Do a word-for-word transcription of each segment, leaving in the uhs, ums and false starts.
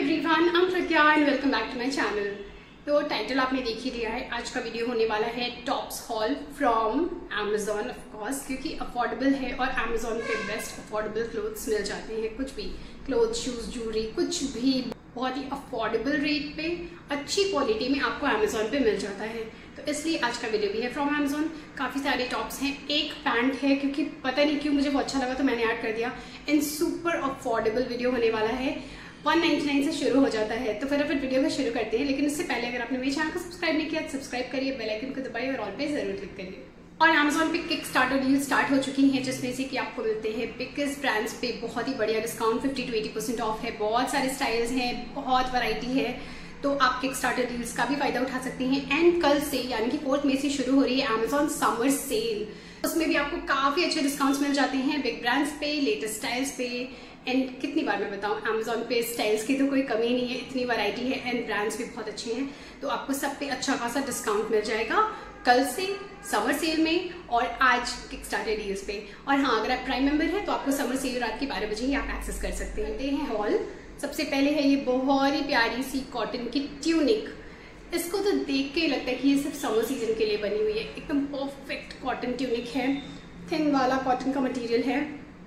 Everyone, I am Pragya and welcome back to my channel. तो title आपने देख ही लिया है, आज का वीडियो होने वाला है tops haul from Amazon of course, क्योंकि अफोर्डेबल है और अमेजोन पे बेस्ट अफोर्डेबल क्लोथ्स मिल जाते हैं। कुछ भी क्लोथ, शूज, ज्वेलरी, कुछ भी बहुत ही अफोर्डेबल रेट पे अच्छी क्वालिटी में आपको अमेजोन पे मिल जाता है। तो इसलिए आज का वीडियो भी है फ्रॉम अमेजोन। काफ़ी सारे टॉप्स हैं, एक पैंट है क्योंकि पता नहीं क्यों मुझे वो अच्छा लगा तो मैंने ऐड कर दिया। एंड सुपर अफोर्डेबल वीडियो होने वाला है, वन नाइन्टी नाइन से शुरू हो जाता है। तो फटाफट वीडियो को शुरू करते हैं, लेकिन उससे पहले अगर आपने मेरे चैनल को सब्सक्राइब नहीं किया तो सब्सक्राइब करिए, बेल आइकन को दबाइए और ऑल पे जरूर क्लिक करिए। और अमेजोन पे किक स्टार्टर डील स्टार्ट हो चुकी हैं, जिसमें से कि आपको मिलते हैं बिगेस्ट ब्रांड्स पे बहुत ही बढ़िया discount, fifty to eighty percent off है। बहुत सारे स्टाइल्स हैं, बहुत वैरायटी है, तो आप किक स्टार्टर डील्स का भी फायदा उठा सकते हैं। एंड कल से यानी कि फोर्थ मई से शुरू हो रही है अमेजोन समर सेल, उसमें भी आपको काफी अच्छे डिस्काउंट्स मिल जाते हैं बिग ब्रांड्स पे, लेटेस्ट स्टाइल्स पे। एंड कितनी बार मैं बताऊं, अमेजोन पे स्टाइल्स की तो कोई कमी नहीं है, इतनी वैरायटी है एंड ब्रांड्स भी बहुत अच्छे हैं। तो आपको सब पे अच्छा खासा डिस्काउंट मिल जाएगा कल से समर सेल में और आज किक स्टार्टर डील्स पे। और हाँ, अगर आप प्राइम मेंबर हैं तो आपको समर सेल रात के बारह बजे ही आप एक्सेस कर सकते हैं। हॉल सबसे पहले है ये बहुत ही प्यारी सी कॉटन की ट्यूनिक। इसको तो देख के लगता है कि ये सिर्फ समर सीजन के लिए बनी हुई है। एकदम परफेक्ट कॉटन ट्यूनिक है, थिन वाला कॉटन का मटेरियल है।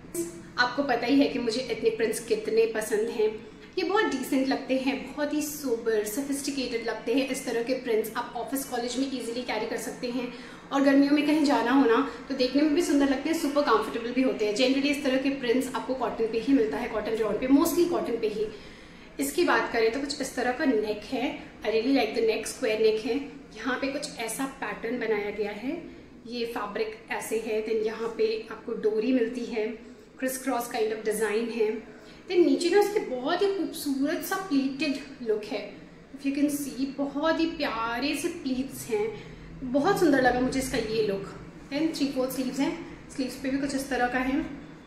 आपको पता ही है कि मुझे एथनिक प्रिंट्स कितने पसंद हैं। ये बहुत डिसेंट लगते हैं, बहुत ही सोबर, सोफिस्टिकेटेड लगते हैं। इस तरह के प्रिंट्स आप ऑफिस कॉलेज में इजीली कैरी कर सकते हैं और गर्मियों में कहीं जाना होना तो देखने में भी सुंदर लगते हैं, सुपर कंफर्टेबल भी होते हैं। जनरली इस तरह के प्रिंट्स आपको कॉटन पे ही मिलता है, कॉटन जॉन पे, मोस्टली कॉटन पे ही। इसकी बात करें तो कुछ इस तरह का नेक है, I really like the neck, square neck है। यहाँ पे कुछ ऐसा पैटर्न बनाया गया है, ये फैब्रिक ऐसे है। देन यहाँ पे आपको डोरी मिलती है, criss cross kind of design है। देन नीचे ना उसके बहुत ही खूबसूरत सा प्लीटेड लुक है, इफ यू कैन सी, बहुत ही प्यारे से प्लीट्स हैं, बहुत सुंदर लगा मुझे इसका ये look. Then three fourth sleeves हैं, स्लीव्स पे भी कुछ इस तरह का है,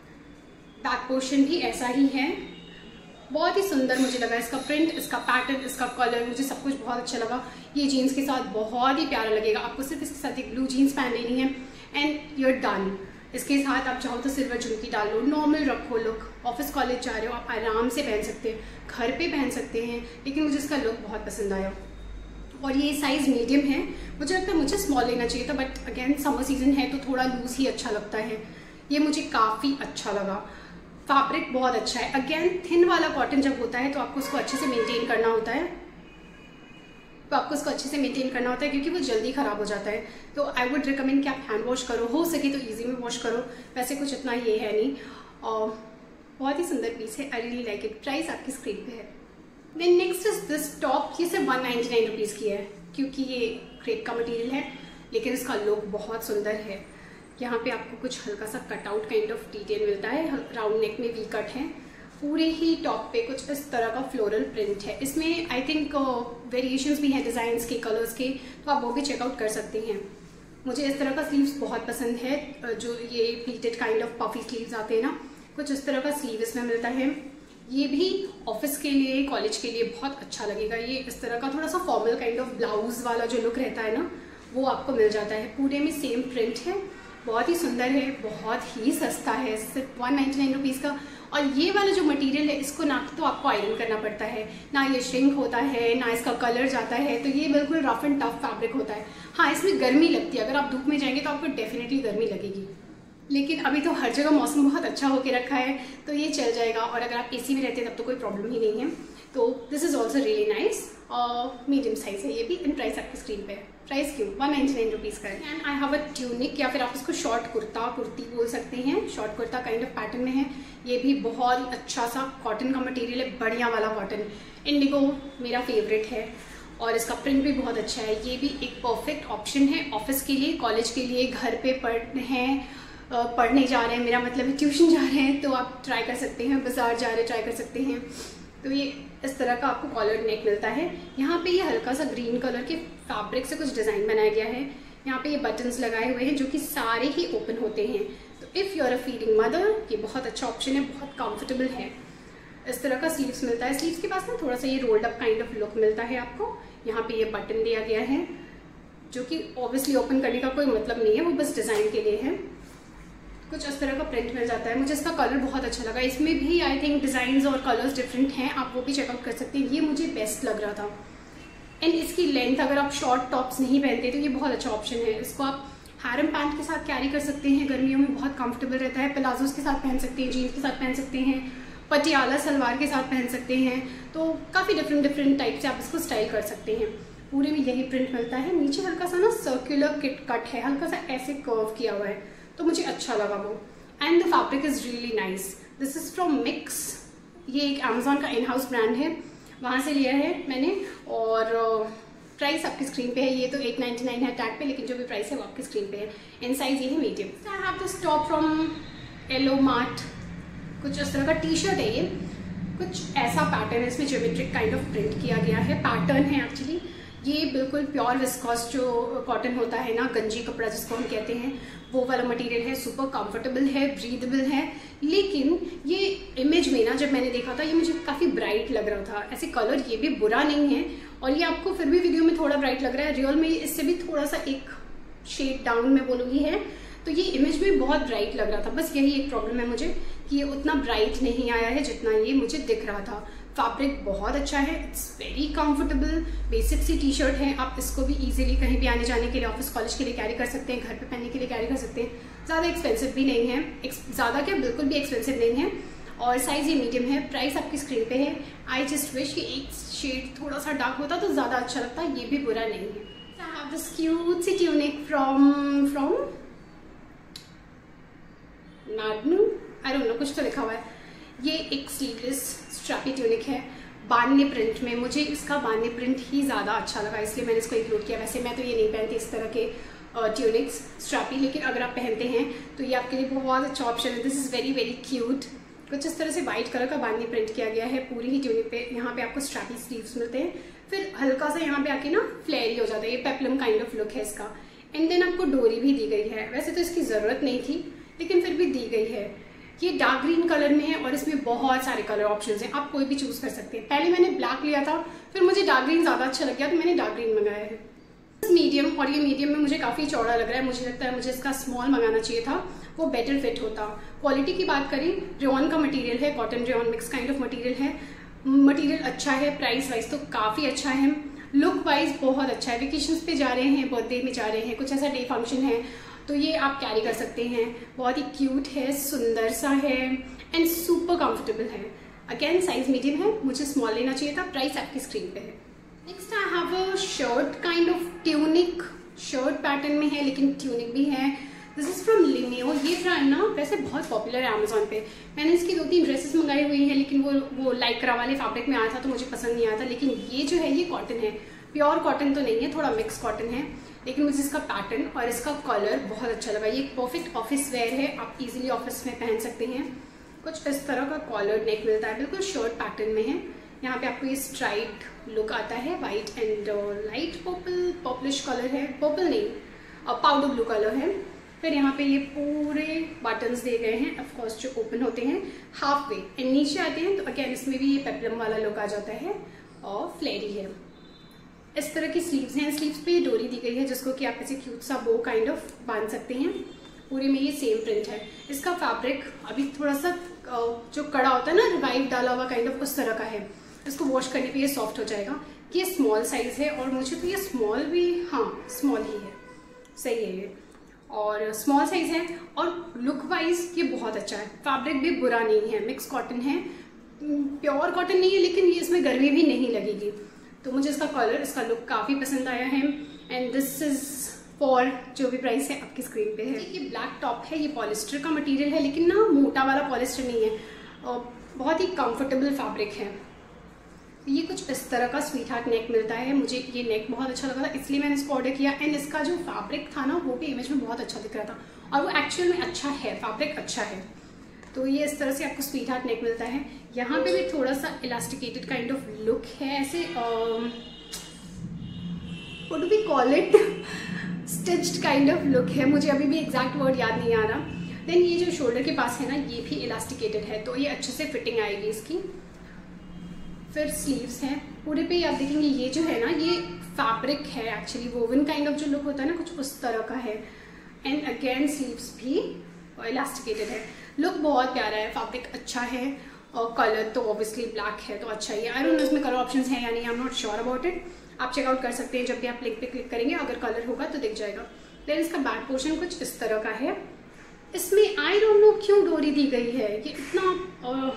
बैक पोर्शन भी ऐसा ही है। बहुत ही सुंदर मुझे लगा इसका प्रिंट, इसका पैटर्न, इसका कलर, मुझे सब कुछ बहुत अच्छा लगा। ये जीन्स के साथ बहुत ही प्यारा लगेगा। आपको सिर्फ इसके साथ एक ब्लू जीन्स पहन लेनी है एंड यूर डन। इसके साथ आप चाहो तो सिल्वर झुमकी डाल लो, नॉर्मल रखो लुक। ऑफिस कॉलेज जा रहे हो आप आराम से पहन सकते हैं, घर पे पहन सकते हैं, लेकिन मुझे इसका लुक बहुत पसंद आया। और ये साइज मीडियम है, मुझे लगता है मुझे स्मॉल लेना चाहिए था, बट अगेन समर सीजन है तो थोड़ा लूज ही अच्छा लगता है। ये मुझे काफ़ी अच्छा लगा, फैब्रिक बहुत अच्छा है। अगेन थिन वाला कॉटन जब होता है तो आपको उसको अच्छे से मेंटेन करना होता है, तो आपको उसको अच्छे से मेंटेन करना होता है क्योंकि वो जल्दी खराब हो जाता है। तो आई वुड रिकमेंड कि आप हैंड वॉश करो, हो सके तो इजी में वॉश करो। वैसे कुछ इतना ये है नहीं, और बहुत ही सुंदर पीस है, I really like it. Price आपकी स्क्रीन पे है। Then next is this top. ये सिर्फ वन नाइन्टी नाइन रुपीज़ की है क्योंकि ये क्रेप का मटेरियल है, लेकिन इसका लुक बहुत सुंदर है। यहाँ पे आपको कुछ हल्का सा कटआउट काइंड ऑफ डिटेल मिलता है, राउंड नेक में वी कट है। पूरे ही टॉप पे कुछ इस तरह का फ्लोरल प्रिंट है। इसमें आई थिंक वेरिएशंस भी हैं डिज़ाइंस के, कलर्स के, तो आप वो भी चेकआउट कर सकते हैं। मुझे इस तरह का स्लीव्स बहुत पसंद है, जो ये pleated kind of puffy sleeves आते हैं ना, कुछ इस तरह का स्लीव इसमें मिलता है। ये भी ऑफिस के लिए, कॉलेज के लिए बहुत अच्छा लगेगा। ये इस तरह का थोड़ा सा फॉर्मल काइंड ऑफ ब्लाउज वाला जो लुक रहता है ना, वो आपको मिल जाता है। पूरे में सेम प्रिंट है, बहुत ही सुंदर है, बहुत ही सस्ता है, सिर्फ वन नाइन्टी नाइन रुपीज़ का। और ये वाला जो मटेरियल है, इसको ना तो आपको आयरन करना पड़ता है, ना ये श्रिंक होता है, ना इसका कलर जाता है। तो ये बिल्कुल रफ एंड टफ फैब्रिक होता है। हाँ, इसमें गर्मी लगती है, अगर आप धूप में जाएंगे तो आपको डेफिनेटली गर्मी लगेगी, लेकिन अभी तो हर जगह मौसम बहुत अच्छा होके रखा है तो ये चल जाएगा। और अगर आप एसी में रहते हैं तब तो कोई प्रॉब्लम ही नहीं है। तो this is also really nice, और मीडियम साइज है ये भी। इन प्राइस आपकी स्क्रीन पे है। प्राइस क्यों, वन नाइन्टी नाइन रुपीज़ का है। And I have a tunic, या फिर आप इसको शॉर्ट कुर्ता, कुर्ती बोल सकते हैं, short kurta kind of pattern में है। ये भी बहुत ही अच्छा सा कॉटन का मटेरियल है, बढ़िया वाला कॉटन। इंडिगो मेरा फेवरेट है और इसका प्रिंट भी बहुत अच्छा है। ये भी एक परफेक्ट ऑप्शन है ऑफिस के लिए, कॉलेज के लिए, घर पे पढ़ हैं, पढ़ने जा रहे हैं, मेरा मतलब है ट्यूशन जा रहे हैं, तो आप ट्राई कर सकते हैं। बाजार जा रहे हैं, ट्राई कर सकते हैं। तो ये इस तरह का आपको कॉलर नेक मिलता है। यहाँ पे ये हल्का सा ग्रीन कलर के फैब्रिक से कुछ डिज़ाइन बनाया गया है। यहाँ पे ये बटन्स लगाए हुए हैं जो कि सारे ही ओपन होते हैं। तो if you are a feeding mother, ये बहुत अच्छा ऑप्शन है, बहुत कंफर्टेबल है। इस तरह का स्लीव्स मिलता है। स्लीव्स के पास ना थोड़ा सा ये rolled up kind of look मिलता है आपको। यहाँ पे ये बटन दिया गया है जो कि ऑब्वियसली ओपन करने का कोई मतलब नहीं है, वो बस डिज़ाइन के लिए है। कुछ इस तरह का प्रिंट मिल जाता है। मुझे इसका कलर बहुत अच्छा लगा। इसमें भी आई थिंक डिज़ाइन और कलर्स डिफरेंट हैं, आप वो भी चेकआउट कर सकते हैं। ये मुझे बेस्ट लग रहा था। एंड इसकी लेंथ, अगर आप शॉर्ट टॉप्स नहीं पहनते तो ये बहुत अच्छा ऑप्शन है। इसको आप हैरम पैंट के साथ कैरी कर सकते हैं, गर्मियों में बहुत कंफर्टेबल रहता है। प्लाजोस के साथ पहन सकते हैं, जीन्स के साथ पहन सकते हैं, पटियाला सलवार के साथ पहन सकते हैं। तो काफ़ी डिफरेंट डिफरेंट टाइप से आप इसको स्टाइल कर सकते हैं। पूरे में यही प्रिंट मिलता है। नीचे हल्का सा ना सर्कुलर किट कट है, हल्का सा ऐसे कर्व किया हुआ है, तो मुझे अच्छा लगा वो। And the fabric is really nice. This is from mix. ये एक अमेजोन का इन हाउस ब्रांड है, वहाँ से लिया है मैंने। और प्राइस आपकी स्क्रीन पे है। ये तो एट नाइन्टी नाइन है टैग पे, लेकिन जो भी प्राइस है वो आपकी स्क्रीन पे है। इन साइज ये है medium. I have this top from Yellow Mart. कुछ इस तरह का टी शर्ट है ये, कुछ ऐसा पैटर्न है, इसमें ज्योमेट्रिक काइंड ऑफ प्रिंट किया गया है। पैटर्न है एक्चुअली ये बिल्कुल प्योर विस्कॉस जो कॉटन होता है ना, गंजी कपड़ा जिसको हम कहते हैं, वो वाला मटेरियल है। सुपर कंफर्टेबल है, ब्रीदेबल है। लेकिन ये इमेज में ना जब मैंने देखा था, ये मुझे काफ़ी ब्राइट लग रहा था। ऐसे कलर ये भी बुरा नहीं है, और ये आपको फिर भी वीडियो में थोड़ा ब्राइट लग रहा है। रियल में इससे भी थोड़ा सा एक शेड डाउन में बोलूँगी है। तो ये इमेज में बहुत ब्राइट लग रहा था। बस यही एक प्रॉब्लम है मुझे कि ये उतना ब्राइट नहीं आया है जितना ये मुझे दिख रहा था। फैब्रिक बहुत अच्छा है, इट्स वेरी कंफर्टेबल। बेसिक सी टी शर्ट है, आप इसको भी इजीली कहीं भी आने जाने के लिए, ऑफिस कॉलेज के लिए कैरी कर सकते हैं, घर पे पहनने के लिए कैरी कर सकते हैं। ज़्यादा एक्सपेंसिव भी नहीं है, ज़्यादा क्या बिल्कुल भी एक्सपेंसिव नहीं है। और साइज ये मीडियम है। प्राइस आपकी स्क्रीन पे है। आई जस्ट विश कि एक शेड थोड़ा सा डार्क होता तो ज़्यादा अच्छा लगता। ये भी बुरा नहीं है। आई हैव दिस क्यूट सी ट्यूनिक फ्रॉम फ्रॉम नाडनू, आई डोंट नो, कुछ तो लिखा हुआ है। ये एक स्लीवलेस स्ट्रैपी ट्यूनिक है, बांधने प्रिंट में। मुझे इसका बांधने प्रिंट ही ज़्यादा अच्छा लगा, इसलिए मैंने इसको इंक्लूड किया। वैसे मैं तो ये नहीं पहनती इस तरह के ट्यूनिक्स स्ट्रैपी, लेकिन अगर आप पहनते हैं तो ये आपके लिए बहुत अच्छा ऑप्शन है। This is very very cute. कुछ इस तरह से वाइट कलर का बांधने प्रिंट किया गया है पूरी ही ट्यूनिक पे। यहाँ पे आपको स्ट्रैपी स्लीव्स मिलते हैं, फिर हल्का सा यहाँ पे आके ना फ्लेयरी हो जाता है। ये पेप्लम काइंड ऑफ लुक है इसका। एंड देन आपको डोरी भी दी गई है। वैसे तो इसकी ज़रूरत नहीं थी, लेकिन फिर भी दी गई है। ये डार्क ग्रीन कलर में है और इसमें बहुत सारे कलर ऑप्शंस हैं, आप कोई भी चूज कर सकते हैं। पहले मैंने ब्लैक लिया था, फिर मुझे डार्क ग्रीन ज़्यादा अच्छा लग गया तो मैंने डार्क ग्रीन मंगाया है। मीडियम, और ये मीडियम में मुझे काफ़ी चौड़ा लग रहा है। मुझे लगता है मुझे इसका स्मॉल मंगाना चाहिए था, वो बेटर फिट होता। क्वालिटी की बात करें, रेयॉन का मटेरियल है, cotton rayon mix kind of material है। मटेरियल अच्छा है, प्राइस वाइज तो काफ़ी अच्छा है, लुक वाइज बहुत अच्छा है। वेकेशंस पे जा रहे हैं, बर्थडे में जा रहे हैं, कुछ ऐसा डे फंक्शन है तो ये आप कैरी कर सकते हैं। बहुत ही क्यूट है, सुंदर सा है एंड सुपर कंफर्टेबल है। अगेन साइज मीडियम है, मुझे स्मॉल लेना चाहिए था। प्राइस आपकी स्क्रीन पे है। Next I have a shirt kind of tunic, shirt pattern में है लेकिन ट्यूनिक भी है। दिस इज फ्रॉम लिमियो। ये ब्रांड ना वैसे बहुत पॉपुलर है अमेजोन पे। मैंने इसकी दो तीन ड्रेसेस मंगाई हुई हैं, लेकिन वो वो लाइक्रा वाले फैब्रिक में आया था तो मुझे पसंद नहीं आया था। लेकिन ये जो है ये कॉटन है, प्योर कॉटन तो नहीं है, थोड़ा मिक्स कॉटन है, लेकिन मुझे इसका पैटर्न और इसका कलर बहुत अच्छा लगा। ये परफेक्ट ऑफिस वेयर है, आप इजीली ऑफिस में पहन सकते हैं। कुछ इस तरह का कॉलर नेक मिलता है, बिल्कुल शर्ट पैटर्न में है। यहाँ पे आपको ये स्ट्राइप्ड लुक आता है, white and light purple purplish colour है, पर्पल नहीं पाउडर ब्लू कलर है। फिर यहाँ पे ये पूरे बटन्स दिए गए हैं, ऑफ कोर्स जो ओपन होते हैं हाफ वे एंड नीचे आते हैं, तो अगेन इसमें भी ये पेप्लम वाला लुक आ जाता है और फ्लेरी है। इस तरह की स्लीव्स हैं, स्लीव्स पे डोरी दी गई है जिसको कि आप ऐसे क्यूट सा बो काइंड ऑफ बांध सकते हैं। पूरे में ये सेम प्रिंट है। इसका फैब्रिक अभी थोड़ा सा जो कड़ा होता है ना, रिवाइव डाला हुआ काइंड ऑफ उस तरह का है। इसको वॉश करने पे ये सॉफ्ट हो जाएगा। ये स्मॉल साइज है और मुझे तो ये स्मॉल भी, हाँ स्मॉल ही है, सही है ये, और स्मॉल साइज है। और लुक वाइज ये बहुत अच्छा है। फैब्रिक भी बुरा नहीं है, मिक्स कॉटन है, प्योर कॉटन नहीं है, लेकिन ये इसमें गर्मी भी नहीं लगेगी। तो मुझे इसका कलर, इसका लुक काफ़ी पसंद आया है। एंड दिस इज फॉर, जो भी प्राइस है आपकी स्क्रीन पे है। ये ब्लैक टॉप है, ये पॉलिस्टर का मटेरियल है, लेकिन ना मोटा वाला पॉलिस्टर नहीं है, और बहुत ही कंफर्टेबल फैब्रिक है। ये कुछ इस तरह का स्वीट हार्ट नेक मिलता है। मुझे ये नेक बहुत अच्छा लगा था, इसलिए मैंने इसको ऑर्डर किया। एंड इसका जो फैब्रिक था ना, वो भी इमेज में बहुत अच्छा दिख रहा था, और वो एक्चुअल में अच्छा है, फैब्रिक अच्छा है। तो ये इस तरह से आपको स्वीट हार्ट नेक मिलता है। यहाँ पे भी थोड़ा सा इलास्टिकेटेड काइंड ऑफ लुक है, ऐसे what do we call it, stitched kind of look है। मुझे अभी भी एग्जैक्ट वर्ड याद नहीं आ रहा। देन ये जो शोल्डर के पास है ना, ये भी इलास्टिकेटेड है, तो ये अच्छे से फिटिंग आएगी इसकी। फिर स्लीव्स हैं पूरे पे, आप देखेंगे ये जो है ना, ये फैब्रिक है एक्चुअली, वोवन काइंड ऑफ जो लुक होता है ना, कुछ उस तरह का है। एंड अगेन स्लीव्स भी और इलास्टिकेटेड है। लुक बहुत प्यारा है, फैब्रिक अच्छा है और कलर तो ऑब्वियसली ब्लैक है तो अच्छा ही है। आई डोंट नो इसमें कलर ऑप्शंस हैं या नहीं, I am not sure about it. आप चेकआउट कर सकते हैं जब भी आप लिंक पे क्लिक करेंगे, अगर कलर होगा तो दिख जाएगा। देन इसका बैक पोर्शन कुछ इस तरह का है। इसमें आई डोंट नो क्यों डोरी दी गई है, ये इतना आ,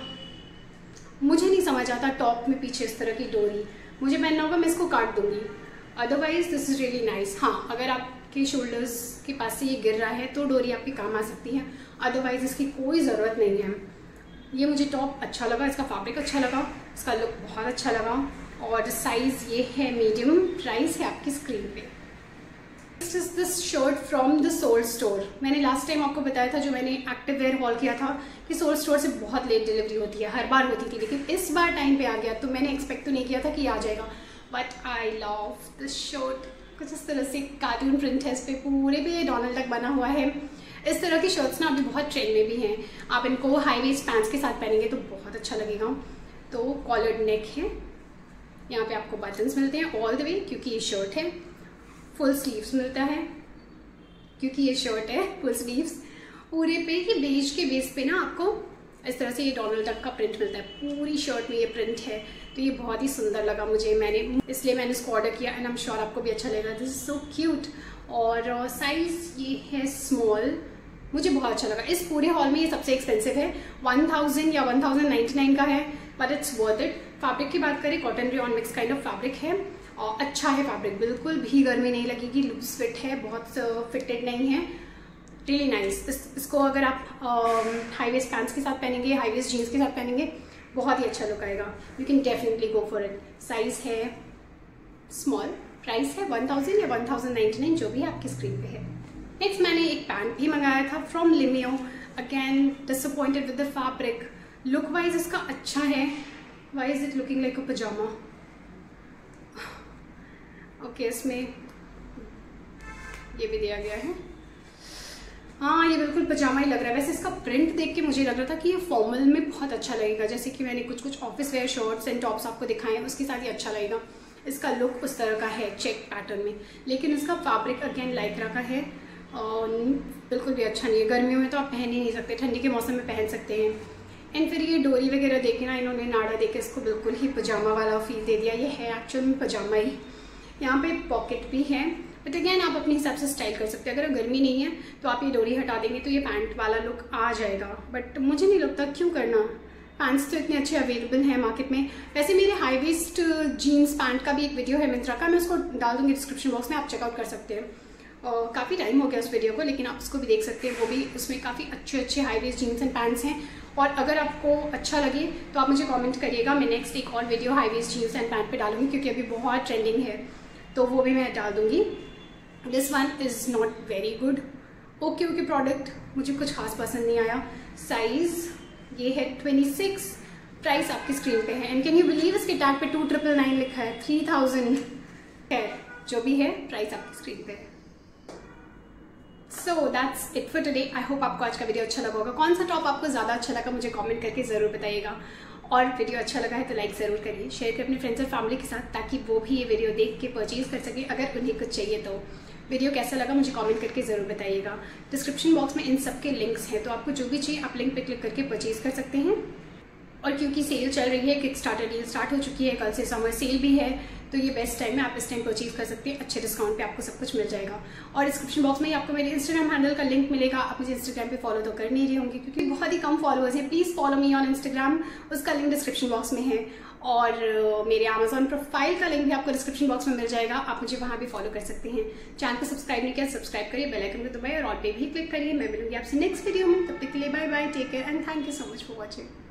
मुझे नहीं समझ आता टॉप में पीछे इस तरह की डोरी। मुझे पहनना होगा, मैं इसको काट दूंगी, otherwise this is really nice. हाँ, अगर आपके शोल्डर्स के पास से ये गिर रहा है तो डोरी आपके काम आ सकती है, अदरवाइज इसकी कोई ज़रूरत नहीं है। ये मुझे टॉप अच्छा लगा, इसका फैब्रिक अच्छा लगा, इसका लुक बहुत अच्छा लगा और साइज़ ये है मीडियम। प्राइस है आपकी स्क्रीन पे। Next is this shirt from the Soul Store. मैंने लास्ट टाइम आपको बताया था जो मैंने एक्टिव वेयर हॉल किया था कि सोल स्टोर से बहुत लेट डिलीवरी होती है, हर बार होती थी, लेकिन इस बार टाइम पे आ गया तो मैंने एक्सपेक्ट तो नहीं किया था कि आ जाएगा। But I love this shirt. कुछ इस तरह से कार्टून प्रिंट है, इस पर पूरे पे डोनाल्ड डक बना हुआ है। इस तरह की शर्ट्स ना अभी बहुत ट्रेंड में भी हैं। आप इनको हाई वेस्ट पैंट्स के साथ पहनेंगे तो बहुत अच्छा लगेगा। तो कॉलर्ड नेक है, यहाँ पे आपको बटन्स मिलते हैं ऑल द वे क्योंकि ये शर्ट है। फुल स्लीव्स मिलता है क्योंकि ये शर्ट है, फुल स्लीव्स। पूरे पे ही बेज के बेस पे ना आपको इस तरह से ये डोनाल्ड डक का प्रिंट मिलता है, पूरी शर्ट में ये प्रिंट है। तो ये बहुत ही सुंदर लगा मुझे, मैंने इसलिए मैंने इसको ऑर्डर किया एंड आई एम श्योर आपको भी अच्छा लगेगा। This is so cute. और साइज ये है स्मॉल, मुझे बहुत अच्छा लगा। इस पूरे हॉल में ये सबसे एक्सपेंसिव है, वन थाउजेंड या वन थाउजेंड नाइन्टी नाइन का है, but it's worth it. Fabric की बात करें, cotton rayon mix kind of fabric है और अच्छा है फैब्रिक, बिल्कुल भी गर्मी नहीं लगेगी, लूज फिट है, बहुत फिटेड नहीं है, रियली नाइस। इस, इसको अगर आप हाई वेस्ट पैंट्स के साथ पहनेंगे, हाई वेस्ट जीन्स के साथ पहनेंगे, बहुत ही अच्छा लुक आएगा। You can definitely go for it. Size है स्मॉल, प्राइस है वन थाउजेंड या वन थाउजेंड नाइन्टी नाइन, जो भी आपकी स्क्रीन पे है। नेक्स्ट मैंने एक पैंट भी मंगाया था फ्रॉम लिमियो। Again disappointed with the fabric. Look wise इसका अच्छा है। Why is it looking like a pyjama? Okay, इसमें ये भी दिया गया है। हाँ, ये बिल्कुल पजामा ही लग रहा है। वैसे इसका प्रिंट देख के मुझे लग रहा था कि ये फॉर्मल में बहुत अच्छा लगेगा, जैसे कि मैंने कुछ कुछ office wear shirts and tops आपको दिखाए हैं, उसके साथ ये अच्छा लगेगा। इसका लुक उस तरह का है, चेक पैटर्न में, लेकिन इसका फैब्रिक अगेन लाइक्रा का है और बिल्कुल भी अच्छा नहीं है। गर्मियों में तो आप पहन ही नहीं सकते, ठंडी के मौसम में पहन सकते हैं। एंड फिर ये डोरी वगैरह देखे ना, इन्होंने नाड़ा देके इसको बिल्कुल ही पजामा वाला फील दे दिया। ये है एक्चुअल में पजामा ही। यहाँ पे पॉकेट भी है, बट अगेन आप अपने हिसाब से स्टाइल कर सकते हैं। अगर गर्मी नहीं है तो आप ये डोरी हटा देंगे तो ये पैंट वाला लुक आ जाएगा, बट मुझे नहीं लगता क्यों करना। पैंट्स तो इतने अच्छे अवेलेबल हैं मार्केट में। वैसे मेरे हाई वेस्ट जीन्स पैंट का भी एक वीडियो है मिंत्रा का, मैं उसको डाल दूँगी डिस्क्रिप्शन बॉक्स में, आप चेकआउट कर सकते हैं। Uh, काफ़ी टाइम हो गया उस वीडियो को, लेकिन आप उसको भी देख सकते हैं। वो भी, उसमें काफ़ी अच्छे अच्छे high waist jeans and pants हैं। और अगर आपको अच्छा लगे तो आप मुझे कमेंट करिएगा, मैं नेक्स्ट एक और video high waist jeans and pant पे डालूंगी क्योंकि अभी बहुत ट्रेंडिंग है, तो वो भी मैं डाल दूंगी। This one is not very good. Okay okay product, मुझे कुछ खास पसंद नहीं आया। साइज़ ये है ट्वेंटी सिक्स, प्राइस आपकी स्क्रीन पे है। एंड कैन यू बिलीव इसके टैग पे टू ट्रिपल नाइन लिखा है, थ्री थाउजेंड है, जो भी है प्राइस आपकी स्क्रीन पे है। So that's it for today. I hope आपको आज का वीडियो अच्छा लगा होगा। कौन सा टॉप आपको ज़्यादा अच्छा लगा मुझे कमेंट करके ज़रूर बताइएगा, और वीडियो अच्छा लगा है तो लाइक ज़रूर करिए, शेयर करिए अपने फ्रेंड्स और फैमिली के साथ, ताकि वो भी ये वीडियो देख के परचेज कर सके अगर उन्हें कुछ चाहिए तो। वीडियो कैसा लगा मुझे कमेंट करके ज़रूर बताइएगा। डिस्क्रिप्शन बॉक्स में इन सब के लिंक्स हैं, तो आपको जो भी चाहिए आप लिंक पे क्लिक करके परचेज कर सकते हैं। और क्योंकि सेल चल रही है, किक स्टार्टर डील स्टार्ट हो चुकी है, कल से समर सेल भी है, तो ये बेस्ट टाइम है, आप इस टाइम परचेज कर सकते हैं। अच्छे डिस्काउंट पे आपको सब कुछ मिल जाएगा। और डिस्क्रिप्शन बॉक्स में ही आपको मेरे इंस्टाग्राम हैंडल का लिंक मिलेगा। आप मुझे इंस्टाग्राम पे फॉलो तो कर नहीं रही होंगी क्योंकि बहुत ही कम फॉलोअर्स हैं। Please follow me on Instagram, उसका लिंक डिस्क्रिप्शन बॉक्स में है। और मेरे अमेजॉन प्रोफाइल का लिंक भी आपको डिस्क्रिप्शन बॉक्स में मिल जाएगा, आप मुझे वहाँ भी फॉलो कर सकते हैं। चैनल को सब्सक्राइब नहीं किया, सब्सक्राइब करिए, बेल आइकन को दबाइए और ऑल पे भी क्लिक करिए। मैं मिलूंगी आपसे नेक्स्ट वीडियो में, तब तक के लिए bye bye, take care and thank you so much for watching.